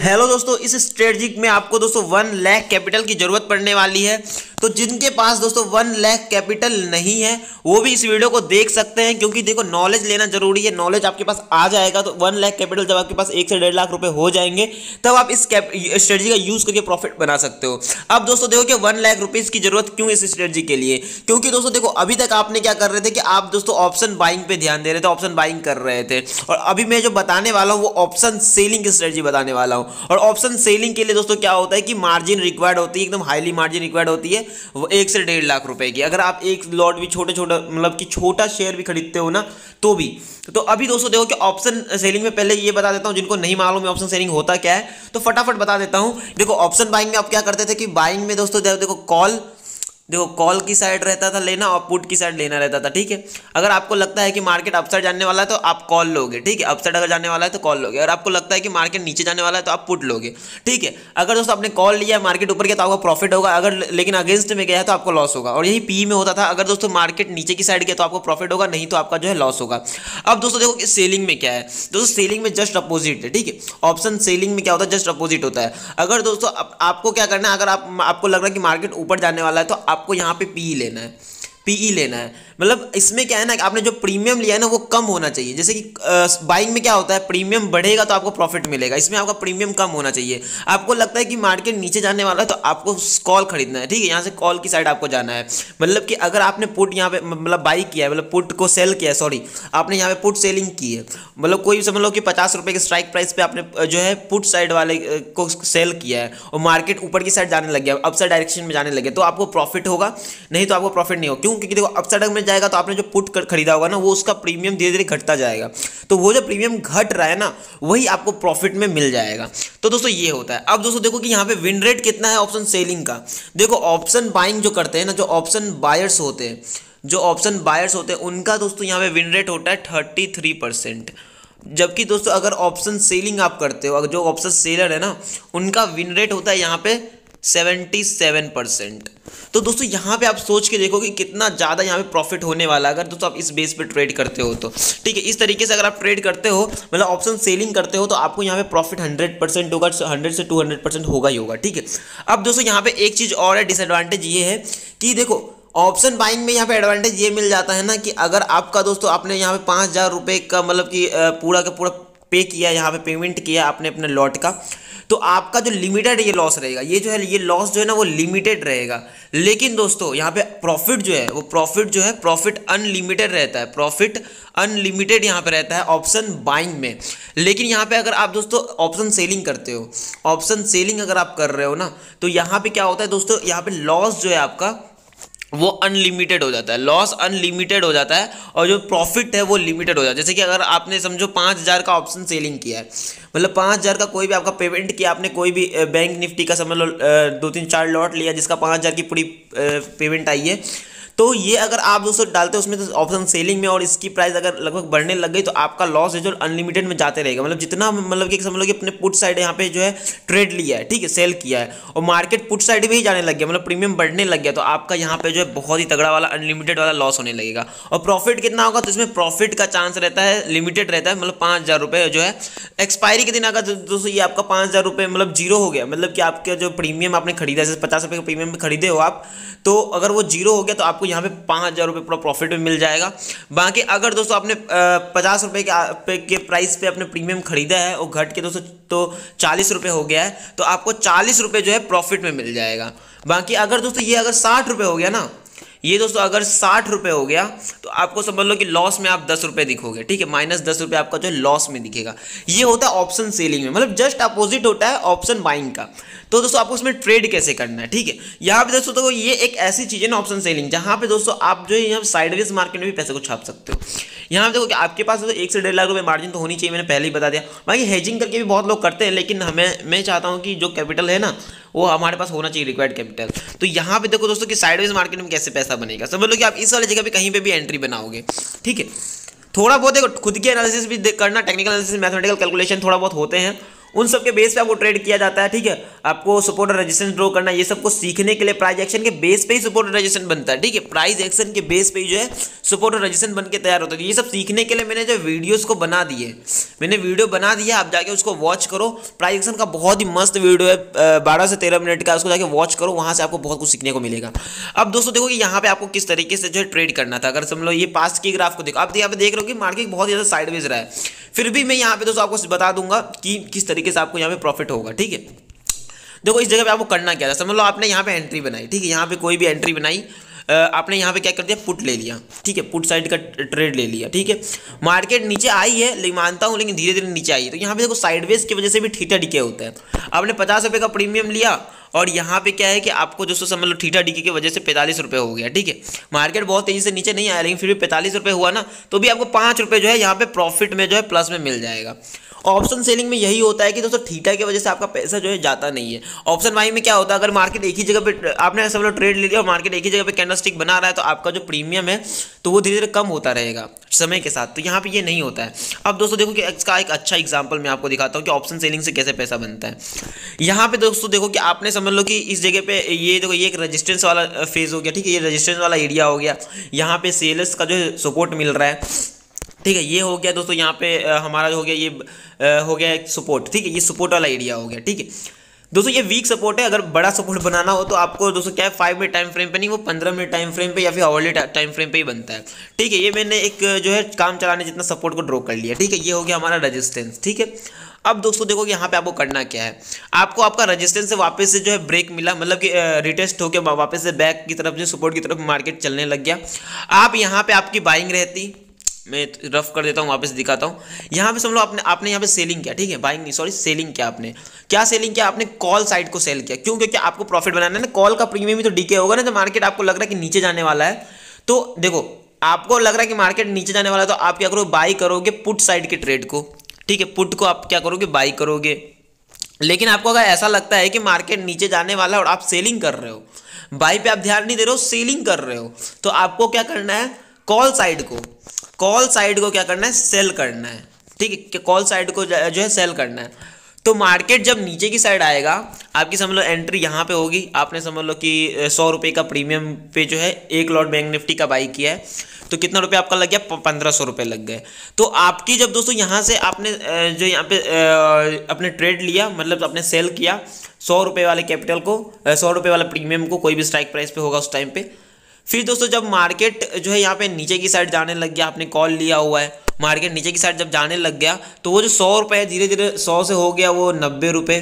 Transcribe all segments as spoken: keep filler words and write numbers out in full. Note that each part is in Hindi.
हेलो दोस्तों, इस स्ट्रेटजी में आपको दोस्तों वन लाख कैपिटल की जरूरत पड़ने वाली है। तो जिनके पास दोस्तों वन लाख कैपिटल नहीं है वो भी इस वीडियो को देख सकते हैं, क्योंकि देखो नॉलेज लेना जरूरी है। नॉलेज आपके पास आ जाएगा तो वन लाख कैपिटल जब आपके पास एक से डेढ़ लाख रुपए हो जाएंगे तब आप इस स्ट्रेटजी का यूज करके प्रॉफिट बना सकते हो। अब दोस्तों देखो कि वन लाख रुपीज की जरूरत क्यों इस स्ट्रेटजी के लिए, क्योंकि दोस्तों देखो अभी तक आपने क्या कर रहे थे कि आप दोस्तों ऑप्शन बाइंग पे ध्यान दे रहे थे, ऑप्शन बाइंग कर रहे थे, और अभी मैं जो बताने वाला हूं वो ऑप्शन सेलिंग की स्ट्रेटजी बताने वाला हूं। और ऑप्शन सेलिंग के लिए दोस्तों क्या होता है कि मार्जिन रिक्वायर्ड होती है, एकदम हाईली मार्जिन रिक्वायर्ड होती है, वो एक से डेढ़ लाख रुपए की। अगर आप एक लॉट भी छोटे छोटा मतलब कि छोटा शेयर भी खरीदते हो ना तो भी। तो अभी दोस्तों देखो कि ऑप्शन सेलिंग में पहले ये बता देता हूं, जिनको नहीं मालूम है ऑप्शन सेलिंग होता क्या है तो फटाफट बता देता हूं। देखो ऑप्शन बाइंग में आप क्या करते थे कि बाइंग में दोस्तों देखो कॉल देखो कॉल की साइड रहता था लेना और पुट की साइड लेना रहता था, ठीक है। अगर आपको लगता है कि मार्केट अपसाइड जाने वाला है तो आप कॉल लोगे, ठीक है। अपसाइड अगर जाने वाला है तो कॉल लोगे। अगर आपको लगता है कि मार्केट नीचे जाने वाला है तो आप पुट लोगे, ठीक है। अगर दोस्तों आपने कॉल लिया, मार्केट ऊपर गया तो आपको प्रॉफिट होगा, अगर लेकिन अगेंस्ट में गया है तो आपको लॉस होगा। और यही पी में होता था, अगर दोस्तों मार्केट नीचे की साइड गया तो आपको प्रॉफिट होगा, नहीं तो आपका जो है लॉस होगा। अब दोस्तों देखो कि सेलिंग में क्या है, दोस्तों सेलिंग में जस्ट अपोजिट है, ठीक है। ऑप्शन सेलिंग में क्या होता है, जस्ट अपोजिट होता है। अगर दोस्तों आपको क्या करना है, अगर आप आपको लग रहा है कि मार्केट ऊपर जाने वाला है तो आपको यहाँ पे पी लेना है, पीई लेना है। मतलब इसमें क्या है ना कि आपने जो प्रीमियम लिया है ना वो कम होना चाहिए। जैसे कि बाइंग में क्या होता है, प्रीमियम बढ़ेगा तो आपको प्रॉफिट मिलेगा, इसमें आपका प्रीमियम कम होना चाहिए। आपको लगता है कि मार्केट नीचे जाने वाला है तो आपको कॉल खरीदना है, ठीक है। यहाँ से कॉल की साइड आपको जाना है। मतलब कि अगर आपने पुट यहाँ पे मतलब बाई किया है, मतलब पुट को सेल किया है, सॉरी आपने यहाँ पे पुट सेलिंग की है, मतलब कोई समझ लो कि पचास रुपये के स्ट्राइक प्राइस पे आपने जो है पुट साइड वाले को सेल किया है और मार्केट ऊपर की साइड जाने लग गया, अपसाइड डायरेक्शन में जाने लगे तो आपको प्रॉफिट होगा, नहीं तो आपको प्रॉफिट नहीं होगा। क्यों? क्योंकि देखो अपसाइड में जाएगा तो आपने जो पुट कर खरीदा होगा ना वो उसका प्रीमियम धीरे धीरे घटता जाएगा, तो वो जो प्रीमियम घट रहा है ना वही आपको प्रॉफिट में मिल जाएगा। तो दोस्तों ये होता है। अब दोस्तों देखो कि यहाँ पे विन रेट कितना है ऑप्शन सेलिंग का। देखो ऑप्शन बाइंग जो करते हैं ना, जो ऑप्शन बायर्स होते हैं जो ऑप्शन बायर्स होते हैं उनका दोस्तों यहाँ पे विन रेट होता है थर्टी थ्री परसेंट। जबकि दोस्तों अगर ऑप्शन सेलिंग आप करते हो, अगर जो ऑप्शन सेलर है ना उनका विन रेट होता है यहाँ पे सेवेंटी सेवन परसेंट। तो दोस्तों यहाँ पे आप सोच के देखो कि कितना ज़्यादा यहाँ पे प्रॉफिट होने वाला है अगर दोस्तों आप इस बेस पे ट्रेड करते हो तो, ठीक है। इस तरीके से अगर आप ट्रेड करते हो मतलब ऑप्शन सेलिंग करते हो तो आपको यहाँ पे प्रॉफिट हंड्रेड परसेंट होगा, हंड्रेड से टू हंड्रेड परसेंट होगा ही होगा, ठीक है। अब दोस्तों यहाँ पे एक चीज़ और है, डिसएडवांटेज ये है कि देखो ऑप्शन बाइंग में यहाँ पे एडवांटेज ये मिल जाता है ना कि अगर आपका दोस्तों आपने यहाँ पे पाँच हज़ार रुपये का मतलब कि पूरा का पूरा पे किया, यहाँ पे पेमेंट किया आपने अपने लॉट का, तो आपका जो लिमिटेड ये लॉस रहेगा, ये जो है ये लॉस जो है ना वो लिमिटेड रहेगा। लेकिन दोस्तों यहाँ पे प्रॉफिट जो है वो प्रॉफिट जो है प्रॉफिट अनलिमिटेड रहता है, प्रॉफिट अनलिमिटेड यहाँ पे रहता है ऑप्शन बाइंग में। लेकिन यहाँ पे अगर आप दोस्तों ऑप्शन सेलिंग करते हो, ऑप्शन सेलिंग अगर आप कर रहे हो ना तो यहाँ पे क्या होता है दोस्तों, यहाँ पे लॉस जो है आपका वो अनलिमिटेड हो जाता है, लॉस अनलिमिटेड हो जाता है और जो प्रॉफिट है वो लिमिटेड हो जाता है। जैसे कि अगर आपने समझो पाँच हज़ार का ऑप्शन सेलिंग किया है, मतलब पाँच हज़ार का कोई भी आपका पेमेंट किया, आपने कोई भी बैंक निफ्टी का समझ लो दो तीन चार लॉट लिया जिसका पाँच हज़ार की पूरी पेमेंट आई है, तो ये अगर आप दोस्तों डालते हो उसमें तो ऑप्शन सेलिंग में और इसकी प्राइस अगर लगभग बढ़ने लग गई तो आपका लॉस है जो अनलिमिटेड में जाते रहेगा। मतलब जितना मतलब कि समझ लो कि अपने पुट साइड यहाँ पे जो है ट्रेड लिया है, ठीक है, सेल किया है और मार्केट पुट साइड में ही जाने लग गया, मतलब प्रीमियम बढ़ने लग गया, तो आपका यहाँ पे जो है बहुत ही तगड़ा वाला अनलिमिटेड वाला लॉस होने लगेगा। और प्रॉफिट कितना होगा तो इसमें प्रॉफिट का चांस रहता है लिमिटेड रहता है, मतलब पाँच हज़ार रुपये जो है एक्सपायरी के दिन अगर दोस्तों ये आपका पाँच हज़ार रुपये मतलब जीरो हो गया, मतलब कि आपके जो प्रीमियम आपने खरीदा जैसे पचास रुपये का प्रीमियम में खरीदे हो आप, तो अगर वो जीरो हो गया तो आपको यहाँ पे पाँच हज़ार रुपये पूरा प्रॉफिट में मिल जाएगा। बाकी अगर दोस्तों आपने पचास रुपये के, के प्राइस पे अपने प्रीमियम खरीदा है और घट के दोस्तों तो चालीस रुपये हो गया है तो आपको चालीस रुपये जो है प्रॉफिट में मिल जाएगा। बाकी अगर दोस्तों ये अगर साठ रुपये हो गया ना, ये दोस्तों अगर साठ रुपये हो गया तो आपको समझ लो कि लॉस में आप दस रुपये दिखोगे, ठीक है, माइनस दस रुपये आपका जो है लॉस में दिखेगा। ये होता है ऑप्शन सेलिंग में, मतलब जस्ट अपोजिट होता है ऑप्शन बाइंग का। तो दोस्तों आपको उसमें ट्रेड कैसे करना है, ठीक है। यहाँ पे दोस्तों तो ये एक ऐसी चीज़ है ना ऑप्शन सेलिंग, जहाँ पे दोस्तों आप जो है यहाँ साइडवेज मार्केट में भी पैसे को छाप सकते हो। यहाँ पे देखो कि आपके पास तो एक से डेढ़ लाख रुपये मार्जिन तो होनी चाहिए, मैंने पहले ही बता दिया। बाकी हेजिंग करके भी बहुत लोग करते हैं, लेकिन हमें मैं चाहता हूँ कि जो कैपिटल है ना वो हमारे पास होना चाहिए, रिक्वायर्ड कैपिटल। तो यहाँ पे देखो दोस्तों कि साइडवेज मार्केट में कैसे पैसा बनेगा। समझ लो कि आप इस वाली जगह पे कहीं पे भी एंट्री बनाओगे, ठीक है। थोड़ा बहुत देखो खुद की एनालिसिस भी करना, टेक्निकल एनालिसिस मैथमेटिकल कैलकुलेशन थोड़ा बहुत होते हैं, उन सब के बेस पे आपको ट्रेड किया जाता है। ठीक है, आपको सपोर्ट और रेजिस्टेंस ड्रॉ करना, ये सब को सीखने के लिए प्राइस एक्शन के बेस पे ही सपोर्ट और रेजिस्टेंस बनता है। ठीक है, प्राइस एक्शन के बेस पे ही जो है सपोर्ट और रेजिस्टेंस बन के तैयार होता है। ये सब सीखने के लिए मैंने जो वीडियोस को बना दिए, मैंने वीडियो बना दिया, आप जाके उसको वॉच करो। प्राइस एक्शन का बहुत ही मस्त वीडियो है, बारह से तेरह मिनट का, उसको जाके वॉच करो, वहां से आपको बहुत कुछ सीखने को मिलेगा। अब दोस्तों देखो कि यहाँ पे आपको किस तरीके से जो है ट्रेड करना था। अगर समझ लो ये पास्ट की ग्राफ को देखो, आप यहाँ पे देख रहे हो कि मार्केट बहुत ज्यादा साइडवेज रहा है, फिर भी मैं यहाँ पे दोस्तों आपको बता दूंगा कि किस तरीके से आपको यहाँ पे प्रॉफिट होगा। ठीक है, देखो इस जगह पे आपको करना क्या था, समझ लो आपने यहाँ पे एंट्री बनाई। ठीक है, यहाँ पे कोई भी एंट्री बनाई, आपने यहाँ पे क्या कर दिया, पुट ले लिया। ठीक है, पुट साइड का ट्रेड ले लिया। ठीक है, मार्केट नीचे आई है, लेकिन मानता हूँ, लेकिन धीरे धीरे नीचे आई है। तो यहाँ पे देखो साइडवेज की वजह से भी थीटा डीके होता है। आपने पचास रुपये का प्रीमियम लिया और यहाँ पे क्या है कि आपको दोस्तों समझ लो थीटा डीके की वजह से पैंतालीस रुपये हो गया। ठीक है, मार्केट बहुत तेजी से नीचे नहीं आया, लेकिन फिर भी पैंतालीस रुपये हुआ ना, तो भी आपको पाँच रुपये जो है यहाँ पे प्रॉफिट में जो है प्लस में मिल जाएगा। ऑप्शन सेलिंग में यही होता है कि दोस्तों थीटा की वजह से आपका पैसा जो है जाता नहीं है। ऑप्शन बाइंग में क्या होता है, अगर मार्केट एक ही जगह पे आपने सब लोग ट्रेड ले लिया और मार्केट एक ही जगह पे कैंडलस्टिक बना रहा है, तो आपका जो प्रीमियम है तो वो धीरे धीरे कम होता रहेगा समय के साथ। तो यहाँ पे ये नहीं होता है। अब दोस्तों देखो कि इसका एक अच्छा एग्जांपल मैं आपको दिखाता हूँ कि ऑप्शन सेलिंग से कैसे पैसा बनता है। यहाँ पे दोस्तों देखो कि आपने समझ लो कि इस जगह पे ये देखो, ये एक रेजिस्टेंस वाला फेज हो गया। ठीक है, ये रेजिस्टेंस वाला एरिया हो गया, यहाँ पे सेल्स का जो है सपोर्ट मिल रहा है। ठीक है, ये हो गया दोस्तों, यहाँ पे हमारा हो गया, ये हो गया एक सपोर्ट। ठीक है, ये सपोर्ट वाला एरिया हो गया। ठीक है दोस्तों, ये वीक सपोर्ट है। अगर बड़ा सपोर्ट बनाना हो तो आपको दोस्तों क्या है, फाइव मिनट टाइम फ्रेम पे नहीं, वो पंद्रह मिनट टाइम फ्रेम पे या फिर आवरली टाइम फ्रेम पे ही बनता है। ठीक है, ये मैंने एक जो है काम चलाने जितना सपोर्ट को ड्रॉ कर लिया। ठीक है, ये हो गया हमारा रेजिस्टेंस। ठीक है, अब दोस्तों देखो कि यहाँ पे आपको करना क्या है, आपको आपका रेजिस्टेंस से वापस से जो है ब्रेक मिला, मतलब कि रिटेस्ट होकर वापस से बैक की तरफ जो सपोर्ट की तरफ मार्केट चलने लग गया। आप यहाँ पे आपकी बाइंग रहती, मैं रफ कर देता हूँ, वापस दिखाता हूँ। यहाँ पे समझ लो आपने आपने यहाँ पे सेलिंग किया। ठीक है, बाइंग नहीं, सॉरी सेलिंग किया। आपने क्या सेलिंग किया, आपने कॉल साइड को सेल किया। क्यों? क्योंकि आपको प्रॉफिट बनाना है ना, कॉल का प्रीमियम भी तो डीके होगा ना। जब मार्केट आपको लग रहा है कि नीचे जाने वाला है, तो देखो आपको लग रहा है कि मार्केट नीचे जाने वाला है, तो आप क्या करोगे, बाई करोगे पुट साइड के ट्रेड को। ठीक है, पुट को आप क्या करोगे, बाई करोगे। लेकिन आपको अगर ऐसा लगता है कि मार्केट नीचे जाने वाला है और आप सेलिंग कर रहे हो, बाई पे आप ध्यान नहीं दे रहे हो, सेलिंग कर रहे हो, तो आपको क्या करना है, कॉल साइड को कॉल साइड को क्या करना है, सेल करना है। ठीक है, कि कॉल साइड को जो है सेल करना है। तो मार्केट जब नीचे की साइड आएगा, आपकी समझ लो एंट्री यहाँ पे होगी, आपने समझ लो कि सौ रुपये का प्रीमियम पे जो है एक लॉट बैंक निफ्टी का बाई किया है, तो कितना रुपये आपका लग गया, पंद्रह सौ रुपये लग गए। तो आपकी जब दोस्तों यहाँ से आपने जो यहाँ पे अपने ट्रेड लिया, मतलब आपने सेल किया सौ रुपये वाले कैपिटल को, सौ रुपये वाले प्रीमियम को, कोई भी स्ट्राइक प्राइस पे होगा उस टाइम पे। फिर दोस्तों जब मार्केट जो है यहाँ पे नीचे की साइड जाने लग गया, आपने कॉल लिया हुआ है, मार्केट नीचे की साइड जब जाने लग गया, तो वो जो सौ रुपये है धीरे धीरे सौ से हो गया वो नब्बे रुपये,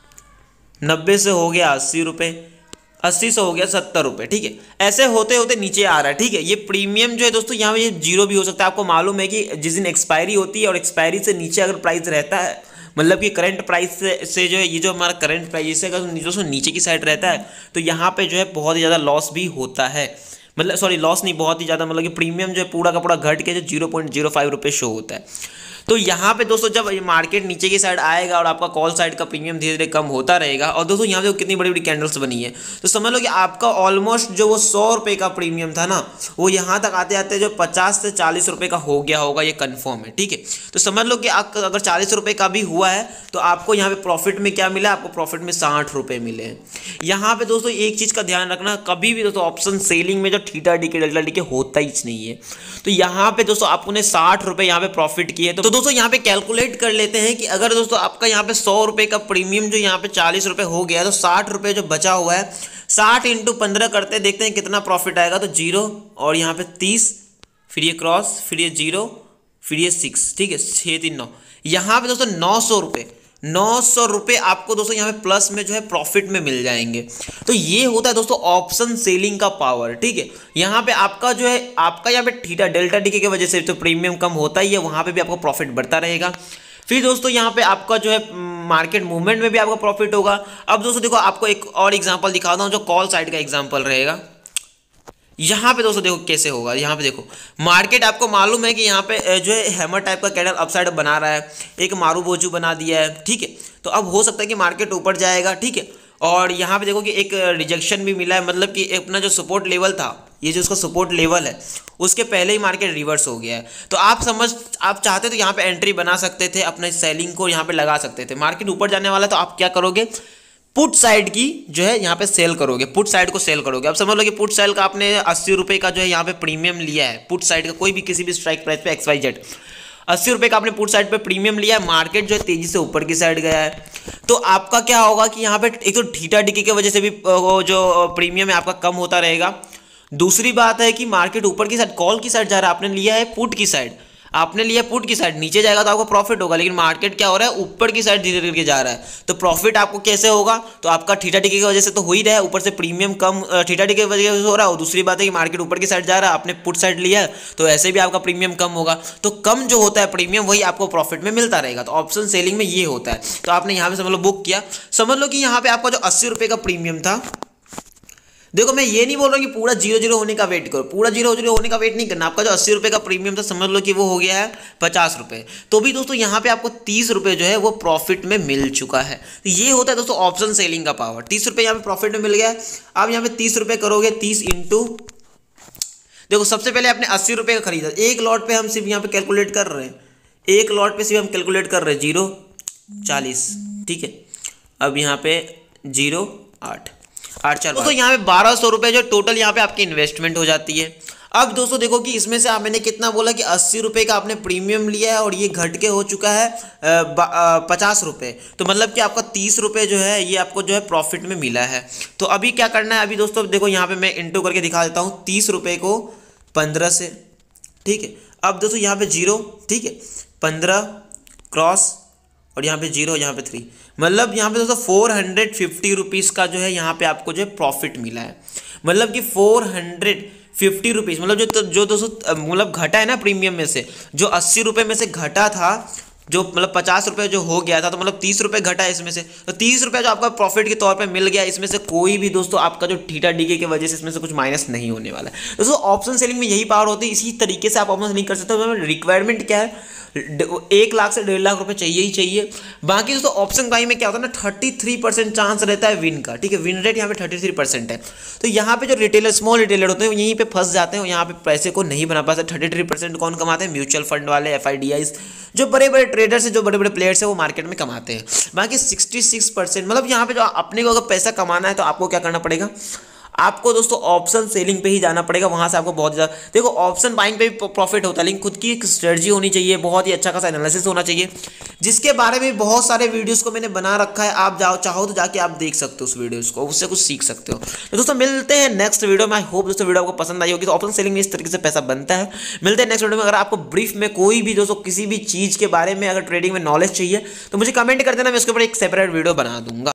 नब्बे से हो गया अस्सी रुपये, अस्सी से हो गया सत्तर रुपये। ठीक है, ऐसे होते होते नीचे आ रहा है। ठीक है, ये प्रीमियम जो है दोस्तों यहाँ पे ये जीरो भी हो सकता है। आपको मालूम है कि जिस दिन एक्सपायरी होती है और एक्सपायरी से नीचे अगर प्राइस रहता है, मतलब कि करंट प्राइस से, से जो है ये जो हमारा करंट प्राइस है अगर दोस्तों नीचे की साइड रहता है, तो यहाँ पे जो है बहुत ही ज़्यादा लॉस भी होता है। मतलब सॉरी लॉस नहीं, बहुत ही ज़्यादा, मतलब कि प्रीमियम जो है पूरा का पूरा घट के जो जीरो पॉइंट जीरो फाइव रुपये शो होता है। तो यहाँ पे दोस्तों जब ये मार्केट नीचे की साइड आएगा और आपका कॉल साइड का प्रीमियम धीरे धीरे कम होता रहेगा, और दोस्तों यहाँ पे कितनी बड़ी बड़ी कैंडल्स बनी है, तो समझ लो कि आपका ऑलमोस्ट जो वो सौ रुपये का प्रीमियम था ना, वो यहाँ तक आते आते जो पचास से चालीस रुपये का हो गया होगा, ये कंफर्म है। ठीक है, तो समझ लो कि आप अगर चालीस रुपये का भी हुआ है, तो आपको यहाँ पे प्रॉफिट में क्या मिला, आपको प्रॉफिट में साठ रुपये मिले हैं। यहाँ पे दोस्तों एक चीज़ का ध्यान रखना, कभी भी दोस्तों ऑप्शन सेलिंग में जो थीटा डीके डेल्टा डीके होता ही नहीं है। तो यहाँ पे दोस्तों आपने साठ रुपये यहाँ पे प्रॉफिट किए, तो दोस्तों यहाँ पे कैलकुलेट कर लेते हैं कि अगर दोस्तों आपका यहाँ पे सौ रुपये का प्रीमियम जो यहाँ पे चालीस रुपये हो गया, तो साठ रुपये जो बचा हुआ है, साठ इंटू पंद्रह करते हैं, देखते हैं कितना प्रॉफिट आएगा। तो जीरो और यहाँ पे तीस, फिर ये क्रॉस, फिर ये जीरो, फिर ये सिक्स। ठीक है, छः तीन नौ, यहाँ पे दोस्तों नौ सौ रुपये नौ सौ रुपये आपको दोस्तों यहाँ पे प्लस में जो है प्रॉफिट में मिल जाएंगे। तो ये होता है दोस्तों ऑप्शन सेलिंग का पावर। ठीक है, यहाँ पे आपका जो है आपका यहाँ पे थीटा डेल्टा डीके की वजह से तो प्रीमियम कम होता ही है, वहाँ पे भी आपका प्रॉफिट बढ़ता रहेगा। फिर दोस्तों यहाँ पे आपका जो है मार्केट मूवमेंट में भी आपका प्रॉफिट होगा। अब दोस्तों देखो आपको एक और एग्जाम्पल दिखाता हूँ जो कॉल साइड का एग्जाम्पल रहेगा। यहाँ पे दोस्तों देखो कैसे होगा। यहाँ पे देखो मार्केट आपको मालूम है कि यहाँ पे जो है हैमर टाइप का कैंडल अपसाइड बना रहा है, एक मारू बोजू बना दिया है। ठीक है, तो अब हो सकता है कि मार्केट ऊपर जाएगा। ठीक है, और यहाँ पे देखो कि एक रिजेक्शन भी मिला है, मतलब कि अपना जो सपोर्ट लेवल था ये जो उसका सपोर्ट लेवल है उसके पहले ही मार्केट रिवर्स हो गया है। तो आप समझ आप चाहते तो यहाँ पे एंट्री बना सकते थे, अपने सेलिंग को यहाँ पे लगा सकते थे। मार्केट ऊपर जाने वाला तो आप क्या करोगे, पुट साइड की जो है यहाँ पे सेल करोगे, पुट साइड को सेल करोगे। अब समझ लो कि पुट साइड का आपने अस्सी रुपये का जो है यहाँ पे प्रीमियम लिया है, पुट साइड का कोई भी किसी भी स्ट्राइक प्राइस पे एक्स वाई जेड अस्सी रुपये का आपने पुट साइड पे प्रीमियम लिया है, मार्केट जो है तेजी से ऊपर की साइड गया है, तो आपका क्या होगा कि यहाँ पे एक तो थीटा डिके की वजह से भी वो जो प्रीमियम है आपका कम होता रहेगा। दूसरी बात है कि मार्केट ऊपर की साइड कॉल की साइड जा रहा है, आपने लिया है पुट की साइड, आपने लिया पुट की साइड, नीचे जाएगा तो आपको प्रॉफिट होगा, लेकिन मार्केट क्या हो रहा है ऊपर की साइड धीरे धीरे जा रहा है, तो प्रॉफिट आपको कैसे होगा, तो आपका थीटा डिके की वजह से तो हो ही रहा है, ऊपर से प्रीमियम कम थीटा डिके की वजह से हो रहा है, और दूसरी बात है कि मार्केट ऊपर की साइड जा रहा है, आपने पुट साइड लिया है तो ऐसे भी आपका प्रीमियम कम होगा, तो कम जो होता है प्रीमियम वही आपको प्रॉफिट में मिलता रहेगा। तो ऑप्शन सेलिंग में ये होता है। तो आपने यहाँ पे समझ लो बुक किया, समझ लो कि यहाँ पे आपका जो अस्सी रुपये का प्रीमियम था, देखो मैं ये नहीं बोल रहा कि पूरा जीरो जीरो होने का वेट करो, पूरा जीरो जीरो होने का वेट नहीं करना। आपका जो अस्सी रुपये का प्रीमियम था समझ लो कि वो हो गया है पचास रुपये, तो भी दोस्तों यहाँ पे आपको तीस रुपये जो है वो प्रॉफिट में मिल चुका है। तो ये होता है दोस्तों ऑप्शन सेलिंग का पावर। तीस रुपये यहाँ पे प्रॉफिट में मिल गया है। आप यहाँ पे तीस रुपये करोगे, तीस इंटू, देखो सबसे पहले आपने अस्सी रुपये का खरीदा, एक लॉट पे हम सिर्फ यहाँ पे कैलकुलेट कर रहे हैं, एक लॉट पे सिर्फ हम कैलकुलेट कर रहे हैं जीरो चालीस, ठीक है। अब यहाँ पे जीरो आठ आठ चार दोस्तों यहाँ पे बारह सौ रुपये जो टोटल यहाँ पे आपकी इन्वेस्टमेंट हो जाती है। अब दोस्तों देखो कि इसमें से आप मैंने कितना बोला कि अस्सी रुपये का आपने प्रीमियम लिया है और ये घट के हो चुका है पचास रुपये, तो मतलब कि आपका तीस रुपये जो है ये आपको जो है प्रॉफिट में मिला है। तो अभी क्या करना है, अभी दोस्तों देखो यहाँ पे मैं इंटू करके दिखा देता हूँ, तीस रुपये को पंद्रह से, ठीक है। अब दोस्तों यहाँ पे जीरो, ठीक है, पंद्रह क्रॉस और यहाँ पे जीरो, यहाँ पे थ्री, मतलब यहाँ पे दोस्तों फोर हंड्रेड फिफ्टी रुपीज़ का जो है यहाँ पे आपको जो है प्रॉफिट मिला है। मतलब कि फोर हंड्रेड फिफ्टी रुपीज़ मतलब जो जो दोस्तों मतलब घटा है ना प्रीमियम में से, जो अस्सी रुपये में से घटा था, जो मतलब पचास रुपये जो हो गया था, तो मतलब तीस रुपये घटा है इसमें से, तो तीस रुपये जो आपका प्रॉफिट के तौर पे मिल गया, इसमें से कोई भी दोस्तों आपका जो थीटा डीके की वजह से इसमें से कुछ माइनस नहीं होने वाला है। दोस्तों ऑप्शन सेलिंग में यही पावर होती है, इसी तरीके से आप ऑप्शन सेलिंग कर सकते हो। रिक्वायरमेंट क्या है, एक लाख से डेढ़ लाख रुपए चाहिए ही चाहिए। बाकी दोस्तों ऑप्शन बाई में क्या होता है ना, थर्टी थ्री परसेंट चांस रहता है विन का, ठीक है, विन रेट यहाँ पे थर्टी थ्री परसेंट है। तो यहाँ पे जो रिटेलर स्मॉल रिटेलर होते हैं यहीं पे फंस जाते हैं, यहाँ पे पैसे को नहीं बना पाते। थर्टी थ्री परसेंट कौन कमाते हैं, म्यूचुअल फंड वाले, एफ आई डी आईज, जो बड़े बड़े ट्रेडर्स है, जो बड़े बड़े प्लेयर्स है वो मार्केट में कमाते हैं। बाकी सिक्सटी सिक्स परसेंट मतलब यहाँ पे जो अपने को अगर पैसा कमाना है तो आपको क्या करना पड़ेगा, आपको दोस्तों ऑप्शन सेलिंग पे ही जाना पड़ेगा, वहां से आपको बहुत ज़्यादा, देखो ऑप्शन बाइंग पे भी प्रॉफिट होता है, लेकिन खुद की एक स्ट्रेटजी होनी चाहिए, बहुत ही अच्छा खासा एनालिसिस होना चाहिए, जिसके बारे में बहुत सारे वीडियोस को मैंने बना रखा है। आप जाओ चाहो तो जाके आप देख सकते हो उस वीडियोस को, उससे कुछ सीख सकते हो। तो दोस्तों मिलते हैं नेक्स्ट वीडियो में। आई होप दोस्तों वीडियो आपको पसंद आई होगी। तो ऑप्शन सेलिंग में इस तरीके से पैसा बनता है। मिलते हैं नेक्स्ट वीडियो में। अगर आपको ब्रीफ में कोई भी दोस्तों किसी भी चीज़ के बारे में अगर ट्रेडिंग में नॉलेज चाहिए तो मुझे कमेंट कर देना, मैं उसके ऊपर एक सेपरेट वीडियो बना दूंगा।